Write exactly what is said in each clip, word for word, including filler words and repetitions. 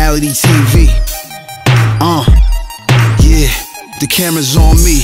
Reality T V. Uh, yeah, the camera's on me.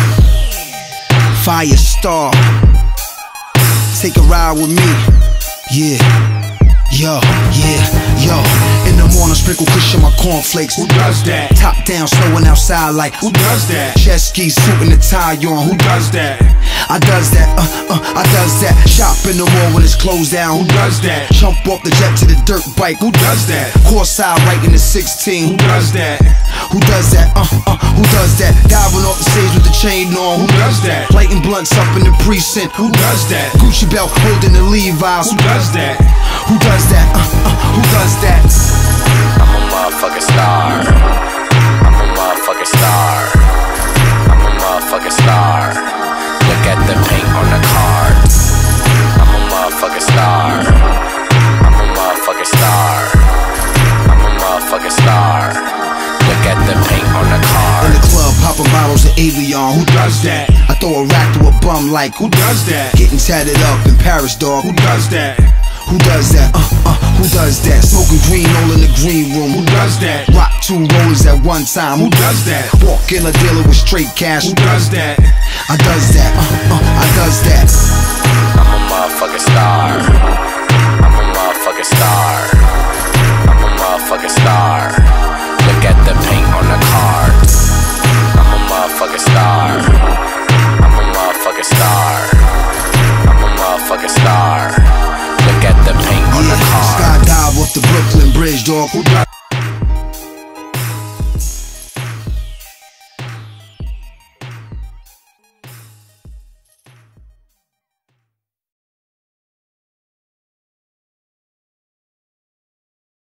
Fire star. Take a ride with me. Yeah, yo, yeah, yo. In the morning, sprinkle cushion my cornflakes. Who does that? Top down, snowing outside like Who does that? chest skis, suit and a tie on. Who does that? I does that, uh, uh, I does that. Shop in the mall when it's closed down. Who does that? Jump off the jet to the dirt bike. Who does that? Course side right in the sixteen. Who does that? Who does that? Uh, uh, who does that? Diving off the stage with the chain on. Who does that? Lighting blunts up in the precinct. Who does that? Gucci belt holding the Levi's. Who does that? Who does that? Uh, uh, who does that? I'm a motherfucking star. I'm a motherfucking star. I'm a motherfucking star. Look at the paint on the cards. I'm a motherfucking star. I'm a motherfucking star. I'm a motherfucking star. Look at the paint on the cards. In the club, popping bottles of Avion. Who Does that? I throw a rack to a bum like Who does that? getting tatted up in Paris, dog. Who does that? Who does that? Uh, uh, who does that? Smoking green all in the green room. Who does that? Rock two rollers at one time. Who does that? Walk in a dealer with straight cash. Who does that? I does that. Uh, uh, I does that. I'm a motherfucking star. I'm a motherfucking star. I'm a motherfucking star. Look at the paint on the cards. I'm a motherfucking star. I'm a motherfucking star. I'm a motherfucking star. Look at the paint on the Yeah, cards. skydive off the Brooklyn Bridge, dog. Who does